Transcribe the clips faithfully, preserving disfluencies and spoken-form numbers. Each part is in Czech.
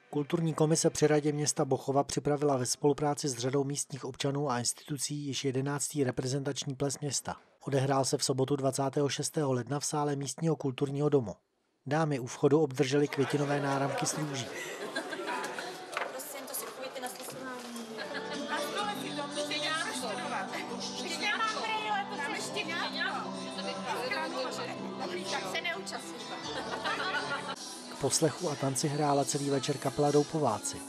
Kulturní komise při radě města Bochova připravila ve spolupráci s řadou místních občanů a institucí již jedenáctý reprezentační ples města. Odehrál se v sobotu dvacátého šestého ledna v sále místního kulturního domu. Dámy u vchodu obdržely květinové náramky s růží. K poslechu a tanci hrála celý večer kapela Doupováci.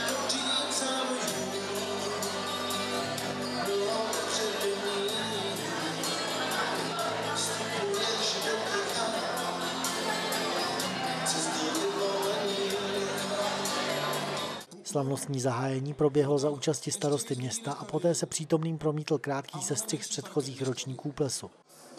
Slavnostní zahájení proběhlo za účasti starosty města a poté se přítomným promítl krátký sestřih z předchozích ročníků plesu.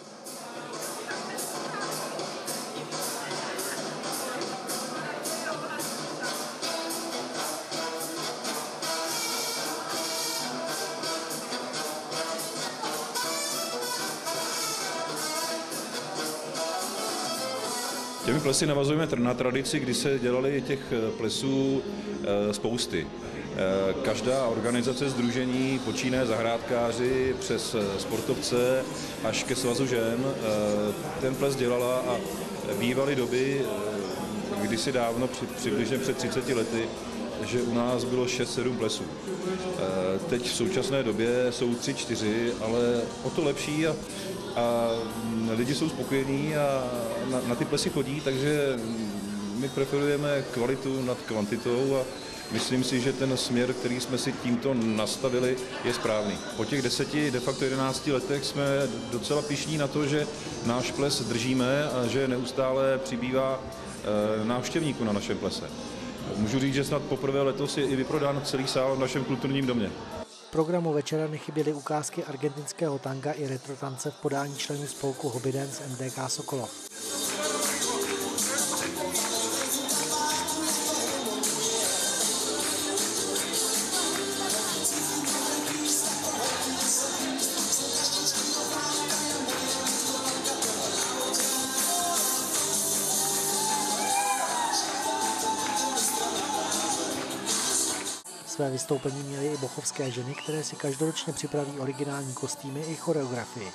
Těmi plesy navazujeme na tradici, kdy se dělali těch plesů spousty. Každá organizace sdružení počínaje zahrádkáři přes sportovce až ke svazu žen ten ples dělala a bývaly doby, kdysi dávno, přibližně před třiceti lety, že u nás bylo šest sedm plesů. Teď v současné době jsou tři čtyři, ale o to lepší a, a lidi jsou spokojení a na, na ty plesy chodí, takže my preferujeme kvalitu nad kvantitou a myslím si, že ten směr, který jsme si tímto nastavili, je správný. Po těch deseti, de facto jedenácti letech jsme docela pyšní na to, že náš ples držíme a že neustále přibývá návštěvníků na našem plese. Můžu říct, že snad poprvé letos je i vyprodán celý sál v našem kulturním domě. V programu večera nechyběly ukázky argentinského tanga i retrotance v podání členů spolku Hobby Dance M D K Sokolov. Své vystoupení měly i bochovské ženy, které si každoročně připraví originální kostýmy i choreografii.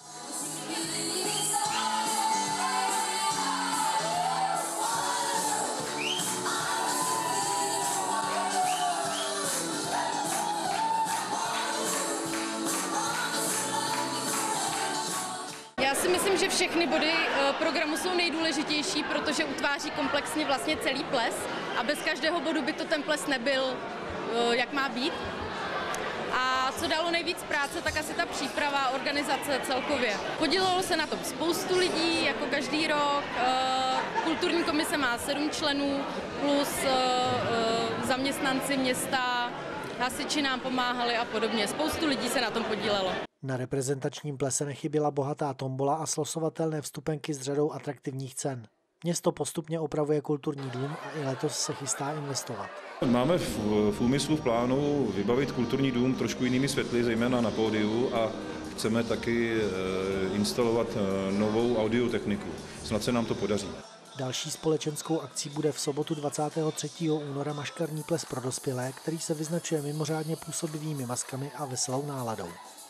Já si myslím, že všechny body programu jsou nejdůležitější, protože utváří komplexně vlastně celý ples a bez každého bodu by to ten ples nebyl, jak má být. A co dalo nejvíc práce, tak asi ta příprava, organizace celkově. Podílelo se na tom spoustu lidí, jako každý rok. Kulturní komise má sedm členů, plus zaměstnanci města, hasiči nám pomáhali a podobně. Spoustu lidí se na tom podílelo. Na reprezentačním plese nechyběla bohatá tombola a slosovatelné vstupenky s řadou atraktivních cen. Město postupně opravuje kulturní dům a i letos se chystá investovat. Máme v, v úmyslu, v plánu vybavit kulturní dům trošku jinými světly, zejména na pódiu, a chceme taky e, instalovat e, novou audiotechniku. Snad se nám to podaří. Další společenskou akcí bude v sobotu dvacátého třetího února maškarní ples pro dospělé, který se vyznačuje mimořádně působivými maskami a veselou náladou.